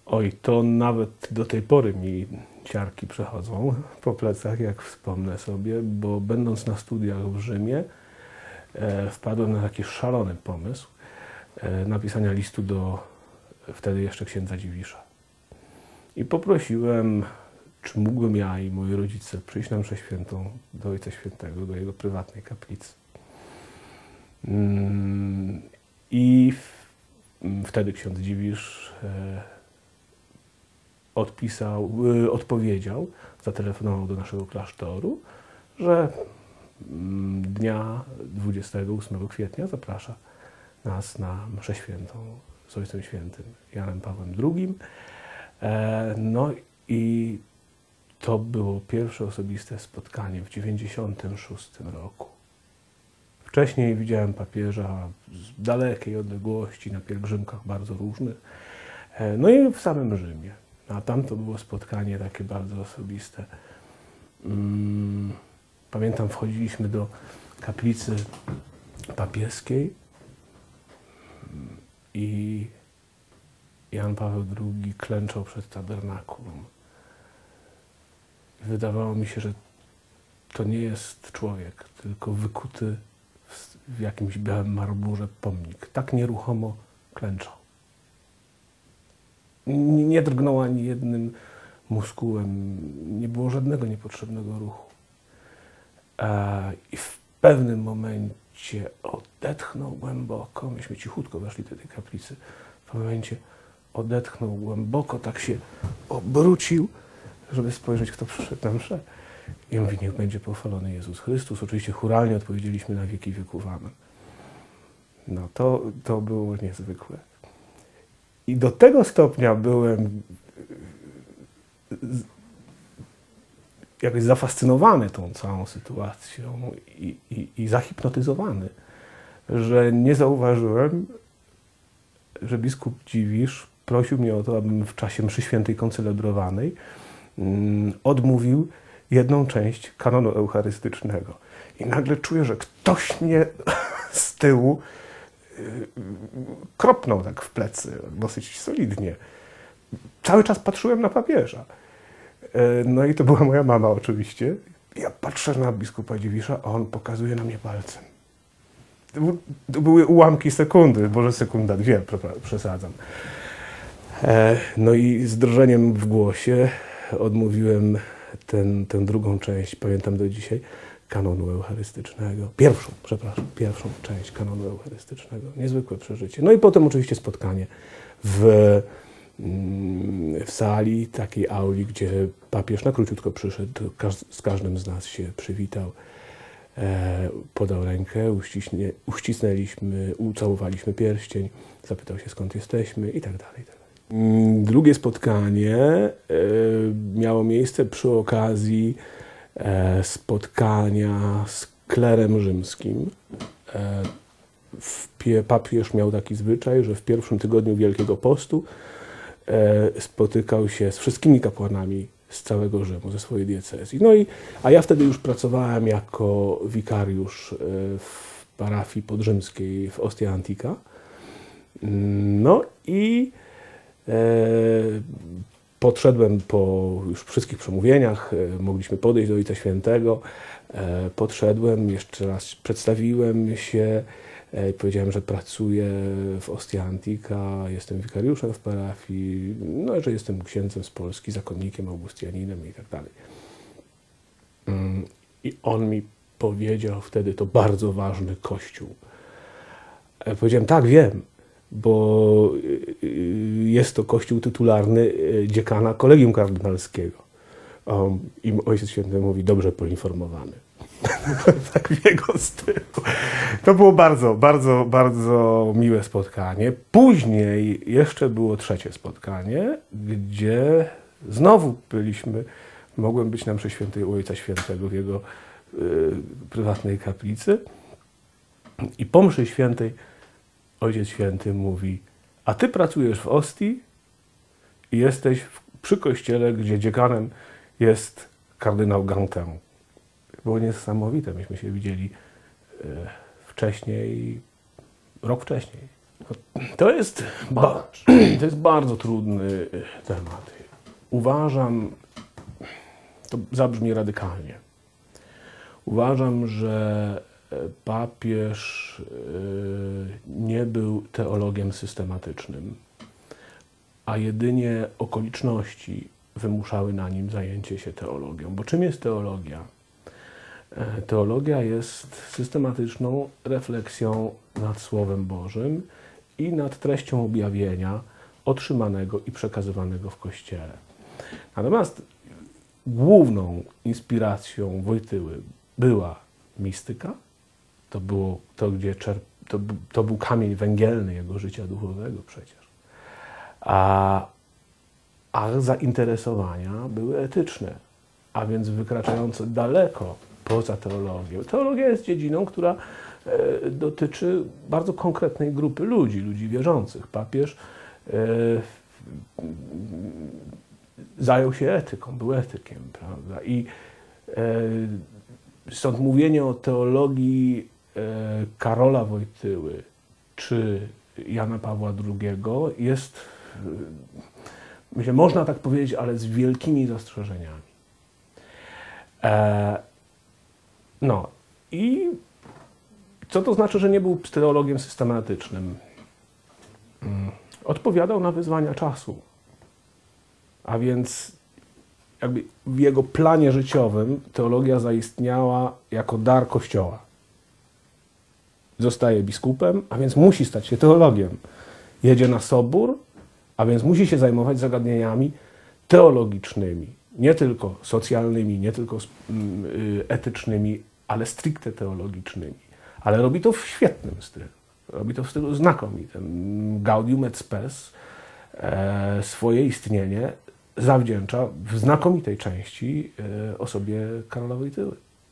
Oj, to nawet do tej pory mi ciarki przechodzą po plecach, jak wspomnę sobie, bo będąc na studiach w Rzymie, wpadłem na taki szalony pomysł napisania listu do wtedy jeszcze księdza Dziwisza. I poprosiłem, czy mógłbym ja i moi rodzice przyjść na mszę świętą do Ojca Świętego, do jego prywatnej kaplicy. I wtedy ksiądz Dziwisz odpowiedział, zatelefonował do naszego klasztoru, że dnia 28 kwietnia zaprasza nas na mszę świętą z Ojcem Świętym Janem Pawłem II. No i to było pierwsze osobiste spotkanie w 1996 roku. Wcześniej widziałem papieża z dalekiej odległości, na pielgrzymkach bardzo różnych, no i w samym Rzymie. A tam to było spotkanie takie bardzo osobiste. Pamiętam, wchodziliśmy do kaplicy papieskiej i Jan Paweł II klęczał przed tabernakulum. Wydawało mi się, że to nie jest człowiek, tylko wykuty w jakimś białym marmurze pomnik. Tak nieruchomo klęczał. Nie drgnął ani jednym muskułem, nie było żadnego niepotrzebnego ruchu. I w pewnym momencie odetchnął głęboko, myśmy cichutko weszli do tej kaplicy, w pewnym momencie odetchnął głęboko, tak się obrócił, żeby spojrzeć, kto przyszedł na mszę. I mówi, niech będzie pochwalony Jezus Chrystus. Oczywiście chóralnie odpowiedzieliśmy na wieki wieków amen. No to było niezwykłe. I do tego stopnia byłem jakoś zafascynowany tą całą sytuacją i zahipnotyzowany, że nie zauważyłem, że biskup Dziwisz prosił mnie o to, abym w czasie mszy świętej koncelebrowanej odmówił jedną część kanonu eucharystycznego. I nagle czuję, że ktoś mnie z tyłu kropnął tak w plecy, dosyć solidnie. Cały czas patrzyłem na papieża. No i to była moja mama oczywiście. Ja patrzę na biskupa Dziwisza, a on pokazuje na mnie palcem. To były ułamki sekundy, może sekunda, dwie, przesadzam. No i z drżeniem w głosie odmówiłem tę drugą część, pamiętam do dzisiaj, kanonu eucharystycznego. Pierwszą część kanonu eucharystycznego. Niezwykłe przeżycie. No i potem oczywiście spotkanie w sali, takiej auli, gdzie papież na króciutko przyszedł, z każdym z nas się przywitał, podał rękę, uścisnęliśmy, ucałowaliśmy pierścień, zapytał się, skąd jesteśmy i tak dalej. Drugie spotkanie miało miejsce przy okazji spotkania z klerem rzymskim. Papież miał taki zwyczaj, że w pierwszym tygodniu Wielkiego Postu spotykał się z wszystkimi kapłanami z całego Rzymu, ze swojej diecezji. A ja wtedy już pracowałem jako wikariusz w parafii podrzymskiej w Ostia Antica. No i podszedłem po już wszystkich przemówieniach, mogliśmy podejść do Ojca Świętego, podszedłem, jeszcze raz przedstawiłem się, powiedziałem, że pracuję w Ostia Antica, jestem wikariuszem w parafii, no, że jestem księdzem z Polski, zakonnikiem, augustianinem i tak dalej. I on mi powiedział wtedy, to bardzo ważny kościół. Powiedziałem, tak, wiem, bo jest to kościół tytularny dziekana Kolegium Kardynalskiego. I Ojciec Święty mówi, dobrze poinformowany. Tak w jego stylu. To było bardzo, bardzo, bardzo miłe spotkanie. Później jeszcze było trzecie spotkanie, gdzie znowu mogłem być na mszy świętej u Ojca Świętego w jego prywatnej kaplicy. I po mszy świętej Ojciec Święty mówi, a ty pracujesz w Ostii i jesteś przy kościele, gdzie dziekanem jest kardynał Gantin. Było niesamowite. Myśmy się widzieli wcześniej, rok wcześniej. To jest, to jest bardzo trudny temat. Uważam, to zabrzmi radykalnie, uważam, że papież nie był teologiem systematycznym, a jedynie okoliczności wymuszały na nim zajęcie się teologią. Bo czym jest teologia? Teologia jest systematyczną refleksją nad Słowem Bożym i nad treścią objawienia otrzymanego i przekazywanego w Kościele. Natomiast główną inspiracją Wojtyły była mistyka. To był kamień węgielny jego życia duchowego przecież. A zainteresowania były etyczne, a więc wykraczające daleko poza teologię. Teologia jest dziedziną, która dotyczy bardzo konkretnej grupy ludzi wierzących. Papież zajął się etyką, był etykiem, prawda? I stąd mówienie o teologii Karola Wojtyły czy Jana Pawła II jest, myślę, można tak powiedzieć, ale z wielkimi zastrzeżeniami. No i co to znaczy, że nie był teologiem systematycznym? Odpowiadał na wyzwania czasu. A więc jakby w jego planie życiowym teologia zaistniała jako dar Kościoła. Zostaje biskupem, a więc musi stać się teologiem. Jedzie na sobór, a więc musi się zajmować zagadnieniami teologicznymi. Nie tylko socjalnymi, nie tylko etycznymi, ale stricte teologicznymi. Ale robi to w świetnym stylu. Robi to w stylu znakomitym. Gaudium et Spes swoje istnienie zawdzięcza w znakomitej części osobie Karola Wojtyły.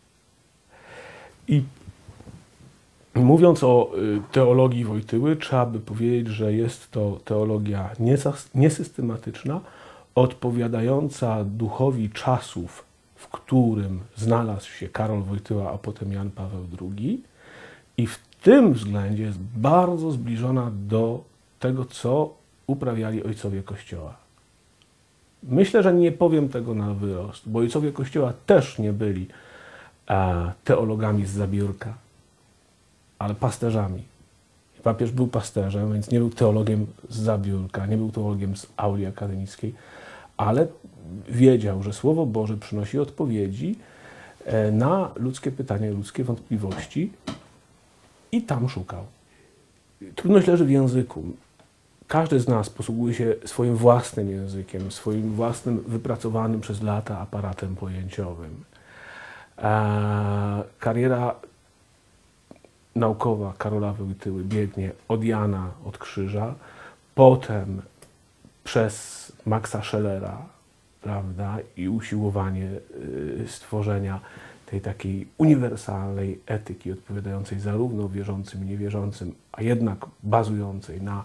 I mówiąc o teologii Wojtyły, trzeba by powiedzieć, że jest to teologia niesystematyczna, odpowiadająca duchowi czasów, w którym znalazł się Karol Wojtyła, a potem Jan Paweł II. I w tym względzie jest bardzo zbliżona do tego, co uprawiali ojcowie Kościoła. Myślę, że nie powiem tego na wyrost, bo ojcowie Kościoła też nie byli teologami z zabiórka, ale pasterzami. Papież był pasterzem, więc nie był teologiem z zabiórka, nie był teologiem z auli akademickiej, ale wiedział, że Słowo Boże przynosi odpowiedzi na ludzkie pytania, ludzkie wątpliwości i tam szukał. Trudność leży w języku. Każdy z nas posługuje się swoim własnym językiem, swoim własnym wypracowanym przez lata aparatem pojęciowym. Kariera naukowa Karola Wojtyły biegnie od Jana, od krzyża, potem przez Maxa Schellera, prawda, i usiłowanie stworzenia tej takiej uniwersalnej etyki odpowiadającej zarówno wierzącym i niewierzącym, a jednak bazującej na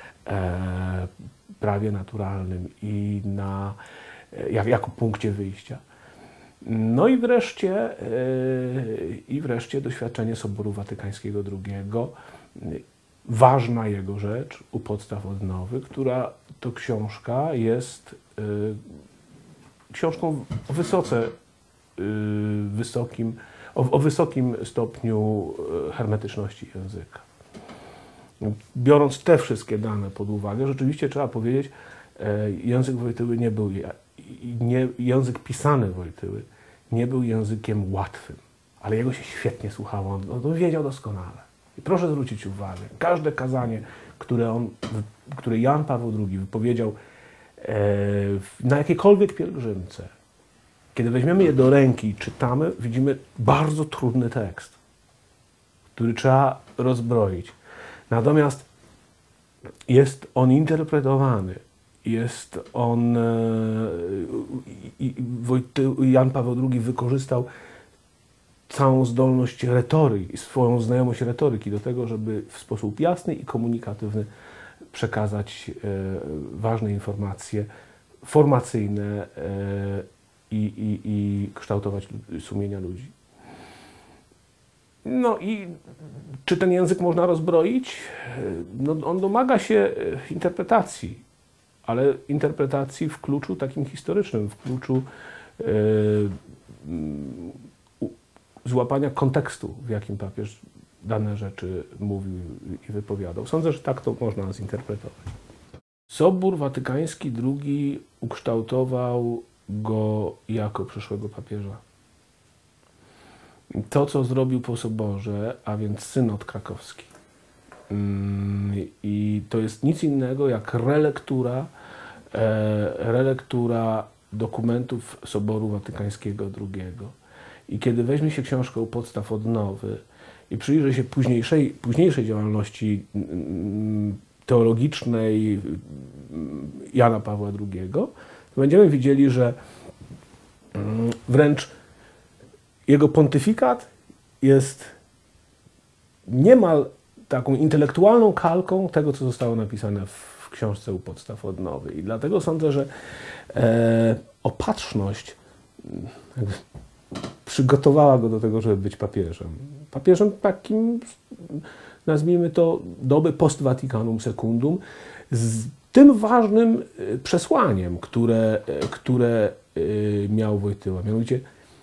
prawie naturalnym i na, jako punkcie wyjścia. No i wreszcie doświadczenie Soboru Watykańskiego II. Ważna jego rzecz u podstaw odnowy, która to książka jest książką o wysokim stopniu hermetyczności języka. Biorąc te wszystkie dane pod uwagę, rzeczywiście trzeba powiedzieć, język Wojtyły nie był, język pisany Wojtyły nie był językiem łatwym, ale jego się świetnie słuchało, on wiedział doskonale. I proszę zwrócić uwagę, każde kazanie, które Jan Paweł II wypowiedział na jakiejkolwiek pielgrzymce, kiedy weźmiemy je do ręki i czytamy, widzimy bardzo trudny tekst, który trzeba rozbroić. Natomiast jest on interpretowany, jest on, Jan Paweł II wykorzystał całą zdolność retoryki, swoją znajomość retoryki do tego, żeby w sposób jasny i komunikatywny przekazać ważne informacje formacyjne i kształtować sumienia ludzi. No i czy ten język można rozbroić? No, on domaga się interpretacji, ale interpretacji w kluczu takim historycznym, w kluczu złapania kontekstu, w jakim papież dane rzeczy mówił i wypowiadał. Sądzę, że tak to można zinterpretować. Sobór Watykański II ukształtował go jako przyszłego papieża. To, co zrobił po soborze, a więc synod krakowski. I to jest nic innego jak relektura dokumentów Soboru Watykańskiego II. I kiedy weźmie się książkę u podstaw odnowy i przyjrzy się późniejszej działalności teologicznej Jana Pawła II, to będziemy widzieli, że wręcz jego pontyfikat jest niemal taką intelektualną kalką tego, co zostało napisane w książce u podstaw odnowy. I dlatego sądzę, że opatrzność przygotowała go do tego, żeby być papieżem. Papieżem takim, nazwijmy to, doby post Vaticanum Secundum, z tym ważnym przesłaniem, które miał Wojtyła. Mianowicie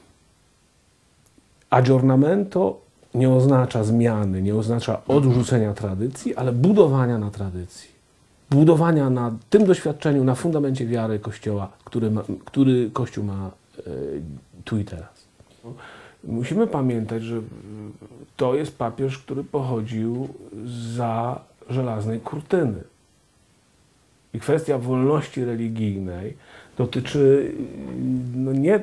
aggiornamento nie oznacza zmiany, nie oznacza odrzucenia tradycji, ale budowania na tradycji. Budowania na tym doświadczeniu, na fundamencie wiary Kościoła, który Kościół ma tu i teraz. Musimy pamiętać, że to jest papież, który pochodził zza żelaznej kurtyny. I kwestia wolności religijnej dotyczy nie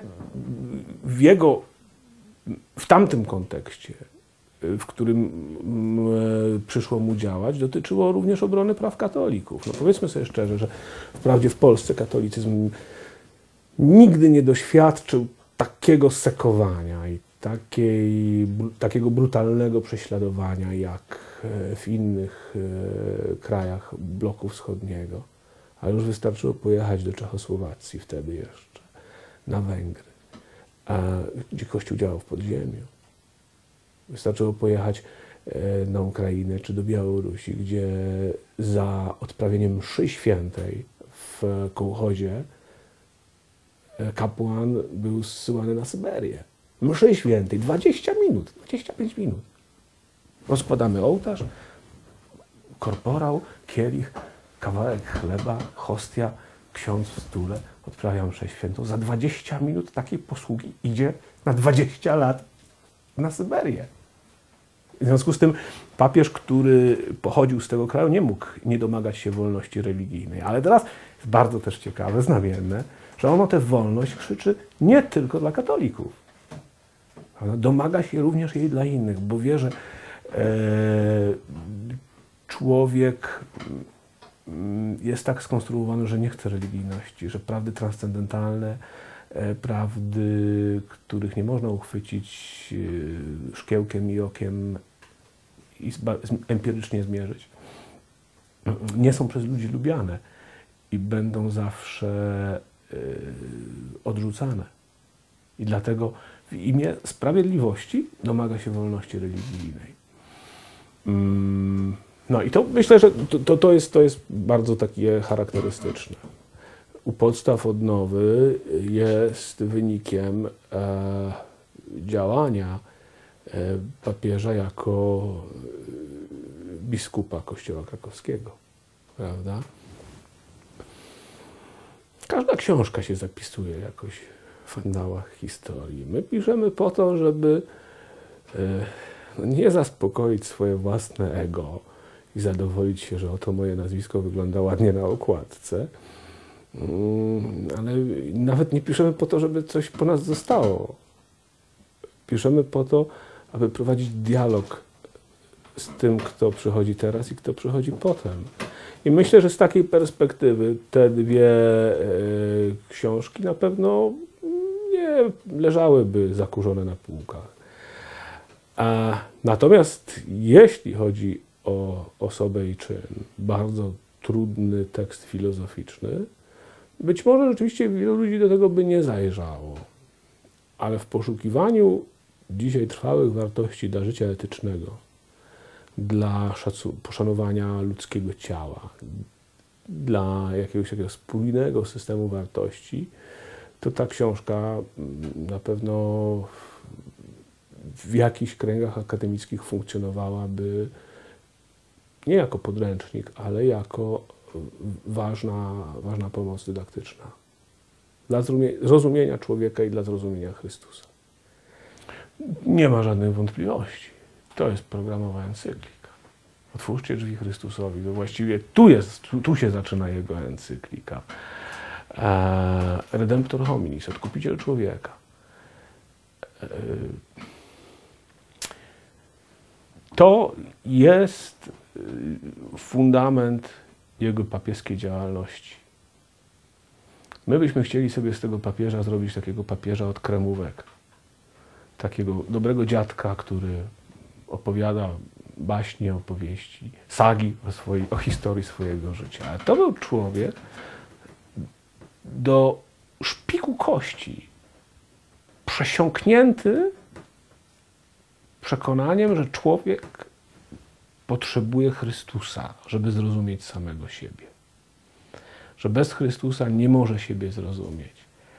w tamtym kontekście, w którym przyszło mu działać, dotyczyło również obrony praw katolików. No powiedzmy sobie szczerze, że wprawdzie w Polsce katolicyzm nigdy nie doświadczył takiego sekowania i takiego brutalnego prześladowania jak w innych krajach bloku wschodniego. Ale już wystarczyło pojechać do Czechosłowacji wtedy jeszcze, na Węgry, gdzie Kościół działał w podziemiu. Wystarczyło pojechać na Ukrainę czy do Białorusi, gdzie za odprawieniem mszy świętej w kołchozie kapłan był zsyłany na Syberię. Mszy świętej, 20 minut, 25 minut. Rozkładamy ołtarz, korporał, kielich, kawałek chleba, hostia, ksiądz w stule, odprawia mszę świętą. Za 20 minut takiej posługi idzie na 20 lat na Syberię. W związku z tym papież, który pochodził z tego kraju, nie mógł nie domagać się wolności religijnej. Ale teraz jest bardzo też ciekawe, znamienne, że on o tę wolność krzyczy nie tylko dla katolików. Domaga się również jej dla innych, bo wie, że człowiek jest tak skonstruowany, że nie chce religijności, że prawdy transcendentalne, prawdy, których nie można uchwycić szkiełkiem i okiem i empirycznie zmierzyć, nie są przez ludzi lubiane i będą zawsze odrzucane. I dlatego w imię sprawiedliwości domaga się wolności religijnej. No i to myślę, że to jest bardzo takie charakterystyczne. U podstaw odnowy jest wynikiem działania papieża jako biskupa Kościoła krakowskiego, prawda? Każda książka się zapisuje jakoś w annałach historii. My piszemy po to, żeby nie zaspokoić swoje własne ego i zadowolić się, że oto moje nazwisko wygląda ładnie na okładce, ale nawet nie piszemy po to, żeby coś po nas zostało. Piszemy po to, aby prowadzić dialog z tym, kto przychodzi teraz i kto przychodzi potem. I myślę, że z takiej perspektywy te dwie książki na pewno nie leżałyby zakurzone na półkach. Natomiast jeśli chodzi o osobę i czyn, bardzo trudny tekst filozoficzny, być może rzeczywiście wielu ludzi do tego by nie zajrzało, ale w poszukiwaniu dzisiaj trwałych wartości dla życia etycznego, dla poszanowania ludzkiego ciała, dla jakiegoś takiego spójnego systemu wartości, to ta książka na pewno w jakichś kręgach akademickich funkcjonowałaby nie jako podręcznik, ale jako ważna pomoc dydaktyczna dla zrozumienia człowieka i dla zrozumienia Chrystusa. Nie ma żadnych wątpliwości. To jest programowa encyklika. Otwórzcie drzwi Chrystusowi. To właściwie tu się zaczyna jego encyklika. Redemptor hominis, odkupiciel człowieka. To jest fundament jego papieskiej działalności. My byśmy chcieli sobie z tego papieża zrobić takiego papieża od kremówek. Takiego dobrego dziadka, który opowiada baśnie, opowieści, sagi o historii swojego życia. Ale to był człowiek do szpiku kości, przesiąknięty przekonaniem, że człowiek potrzebuje Chrystusa, żeby zrozumieć samego siebie. Że bez Chrystusa nie może siebie zrozumieć.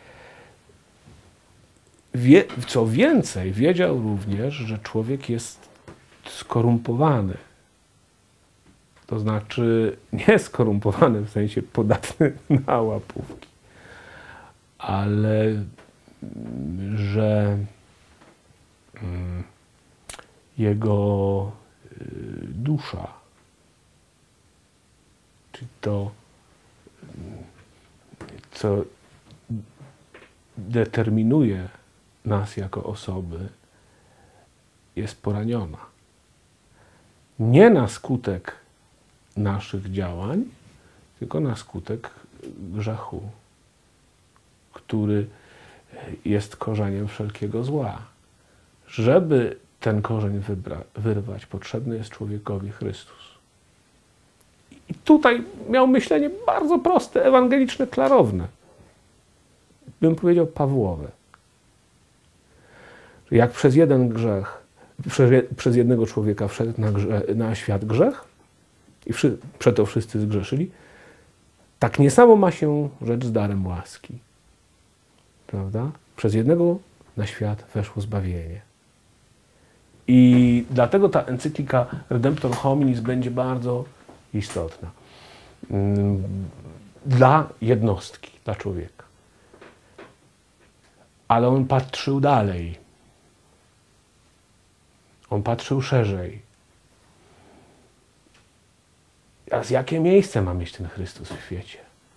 Co więcej, wiedział również, że człowiek jest skorumpowany. To znaczy nie skorumpowany w sensie podatny na łapówki, ale że jego dusza, czyli to, co determinuje nas jako osoby, jest poraniona. Nie na skutek naszych działań, tylko na skutek grzechu, który jest korzeniem wszelkiego zła. Żeby ten korzeń wyrwać, potrzebny jest człowiekowi Chrystus. I tutaj miał myślenie bardzo proste, ewangeliczne, klarowne. Bym powiedział Pawłowe. Jak przez jeden grzech, przez jednego człowieka wszedł na świat grzech i przeto wszyscy zgrzeszyli, tak nie samo ma się rzecz z darem łaski. Prawda? Przez jednego na świat weszło zbawienie. I dlatego ta encyklika Redemptor hominis będzie bardzo istotna. Dla jednostki, dla człowieka. Ale on patrzył dalej. On patrzył szerzej. A jakie miejsce ma mieć ten Chrystus w świecie?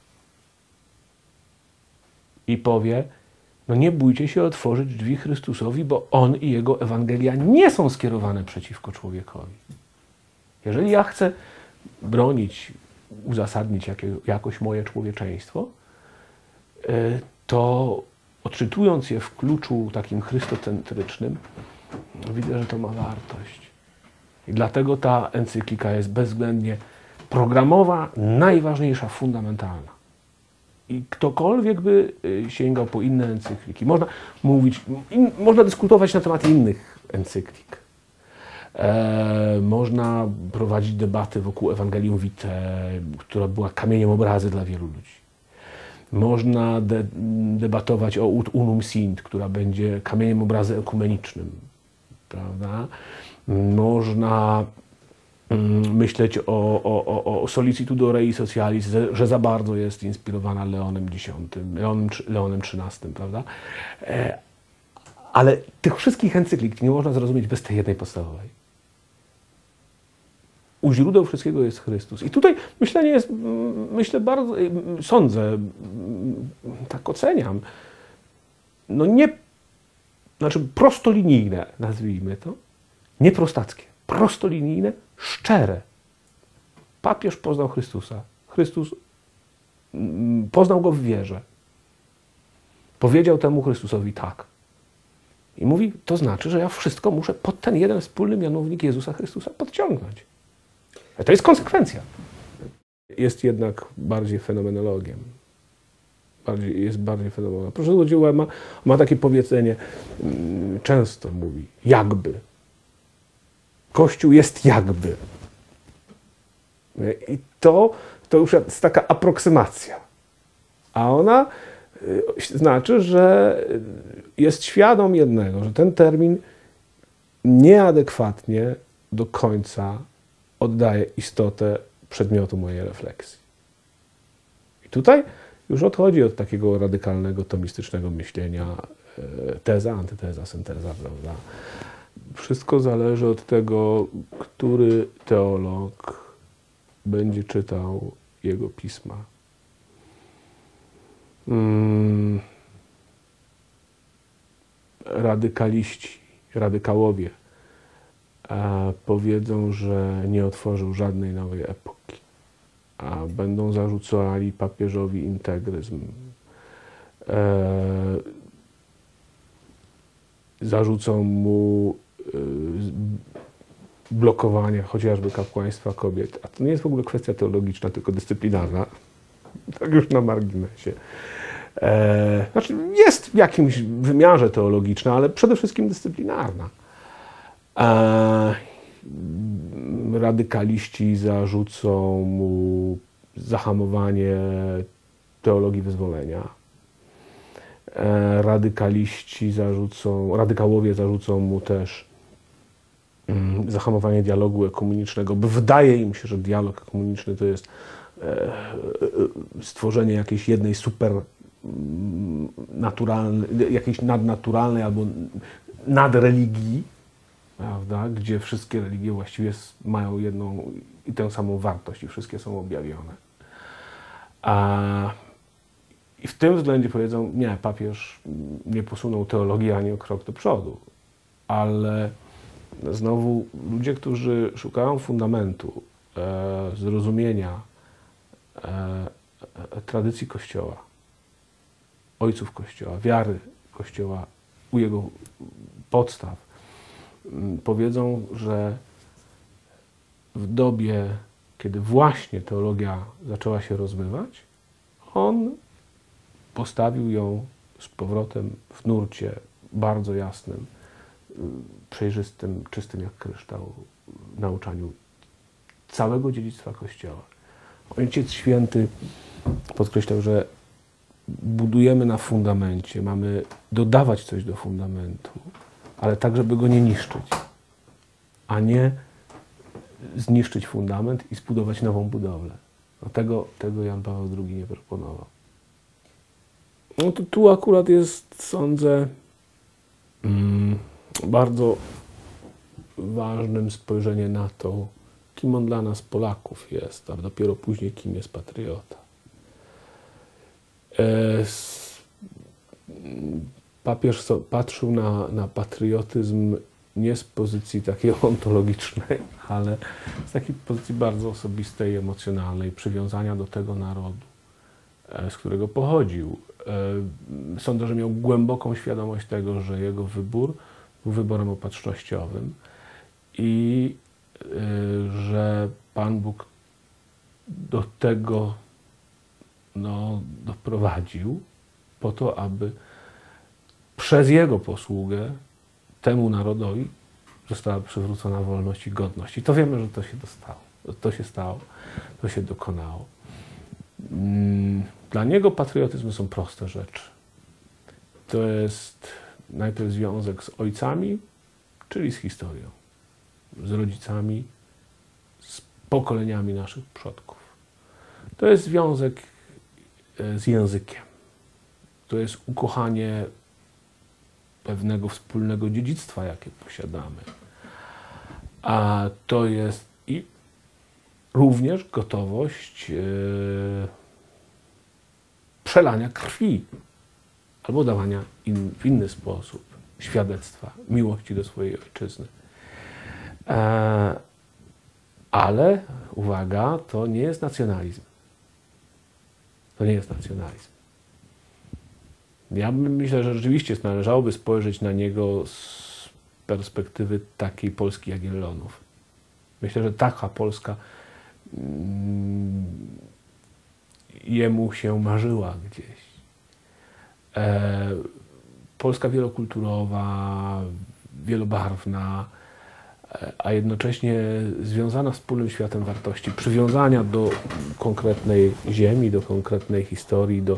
I powie, no nie bójcie się otworzyć drzwi Chrystusowi, bo On i Jego Ewangelia nie są skierowane przeciwko człowiekowi. Jeżeli ja chcę bronić, uzasadnić jakoś moje człowieczeństwo, to odczytując je w kluczu takim chrystocentrycznym, widzę, że to ma wartość. I dlatego ta encyklika jest bezwzględnie programowa, najważniejsza, fundamentalna. I ktokolwiek by sięgał po inne encykliki, można mówić, można dyskutować na temat innych encyklik. Można prowadzić debaty wokół Ewangelium Vitae, która była kamieniem obrazy dla wielu ludzi. Można debatować o Ut Unum Sint, która będzie kamieniem obrazy ekumenicznym. Prawda? Można myśleć o Sollicitudo Rei Socialis, że za bardzo jest inspirowana Leonem X, Leonem XIII, prawda? Ale tych wszystkich encyklik nie można zrozumieć bez tej jednej podstawowej. U źródeł wszystkiego jest Chrystus. I tutaj myślenie jest, myślę, bardzo, sądzę, tak oceniam, no nie, znaczy prostolinijne, nazwijmy to, nie prostackie, prostolinijne, szczere. Papież poznał Chrystusa. Chrystus poznał Go w wierze. Powiedział temu Chrystusowi tak. I mówi, to znaczy, że ja wszystko muszę pod ten jeden wspólny mianownik Jezusa Chrystusa podciągnąć. To jest konsekwencja. Jest jednak bardziej fenomenologiem. jest bardziej fenomenalna. Proszę zwrócić uwagę, ma takie powiedzenie, często mówi, jakby. Kościół jest jakby. I to już jest taka aproksymacja. A ona znaczy, że jest świadom jednego, że ten termin nieadekwatnie do końca oddaje istotę przedmiotu mojej refleksji. I tutaj już odchodzi od takiego radykalnego, tomistycznego myślenia, teza, antyteza, synteza, prawda? Wszystko zależy od tego, który teolog będzie czytał jego pisma. Radykałowie powiedzą, że nie otworzył żadnej nowej epoki, a będą zarzucali papieżowi integryzm. Zarzucą mu blokowanie chociażby kapłaństwa kobiet. A to nie jest w ogóle kwestia teologiczna, tylko dyscyplinarna. Tak już na marginesie. Znaczy jest w jakimś wymiarze teologiczna, ale przede wszystkim dyscyplinarna. Radykaliści zarzucą mu zahamowanie teologii wyzwolenia. Radykałowie zarzucą mu też zahamowanie dialogu ekumenicznego, bo wydaje im się, że dialog ekumeniczny to jest stworzenie jakiejś jednej super naturalnej, jakiejś nadnaturalnej albo nadreligii, prawda, gdzie wszystkie religie właściwie mają jedną i tę samą wartość i wszystkie są objawione. I w tym względzie powiedzą, nie, papież nie posunął teologii ani o krok do przodu, ale znowu ludzie, którzy szukają fundamentu, zrozumienia tradycji Kościoła, ojców Kościoła, wiary Kościoła, u jego podstaw, powiedzą, że w dobie, kiedy właśnie teologia zaczęła się rozmywać, on postawił ją z powrotem w nurcie bardzo jasnym, przejrzystym, czystym jak kryształ nauczaniu całego dziedzictwa Kościoła. Ojciec Święty podkreślał, że budujemy na fundamencie, mamy dodawać coś do fundamentu, ale tak, żeby go nie niszczyć, a nie zniszczyć fundament i zbudować nową budowlę. No tego Jan Paweł II nie proponował. No to tu akurat jest, sądzę, bardzo ważnym spojrzenie na to, kim on dla nas Polaków jest, a dopiero później kim jest patriota. Papież patrzył na patriotyzm nie z pozycji takiej ontologicznej, ale z takiej pozycji bardzo osobistej, emocjonalnej, przywiązania do tego narodu, z którego pochodził. Sądzę, że miał głęboką świadomość tego, że jego wybór był wyborem opatrznościowym i że Pan Bóg do tego doprowadził po to, aby przez jego posługę temu narodowi została przywrócona wolność i godność. I to wiemy, że to się dostało, to się stało, to się dokonało. Dla niego patriotyzm są proste rzeczy. To jest najpierw związek z ojcami, czyli z historią, z rodzicami, z pokoleniami naszych przodków. To jest związek z językiem. To jest ukochanie pewnego wspólnego dziedzictwa, jakie posiadamy. A to jest i również gotowość przelania krwi albo dawania w inny sposób świadectwa miłości do swojej ojczyzny. Ale, uwaga, to nie jest nacjonalizm. To nie jest nacjonalizm. Ja myślę, że rzeczywiście należałoby spojrzeć na niego z perspektywy takiej Polski Jagiellonów. Myślę, że taka Polska jemu się marzyła gdzieś. Polska wielokulturowa, wielobarwna, a jednocześnie związana wspólnym światem wartości, przywiązania do konkretnej ziemi, do konkretnej historii, do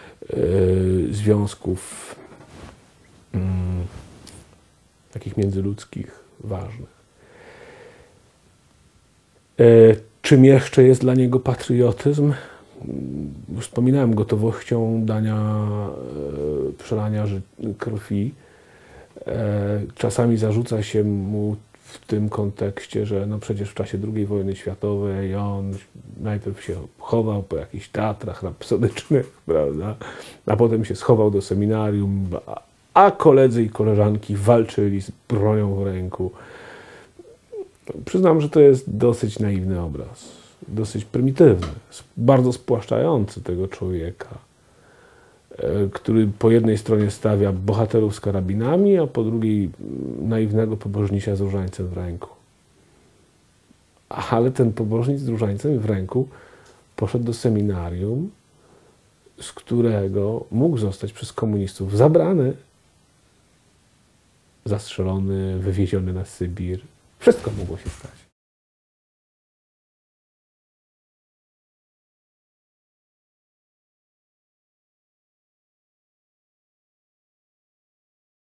związków takich międzyludzkich ważnych. Czym jeszcze jest dla niego patriotyzm? Już wspominałem, gotowością dania, przelania krwi. Czasami zarzuca się mu w tym kontekście, że no przecież w czasie II wojny światowej on najpierw się chował po jakichś teatrach rapsodycznych, prawda? A potem się schował do seminarium, a koledzy i koleżanki walczyli z bronią w ręku. Przyznam, że to jest dosyć naiwny obraz, dosyć prymitywny, bardzo spłaszczający tego człowieka, który po jednej stronie stawia bohaterów z karabinami, a po drugiej naiwnego pobożnisia z różańcem w ręku. Ale ten pobożnic z różańcem w ręku poszedł do seminarium, z którego mógł zostać przez komunistów zabrany, zastrzelony, wywieziony na Sybir. Wszystko mogło się stać.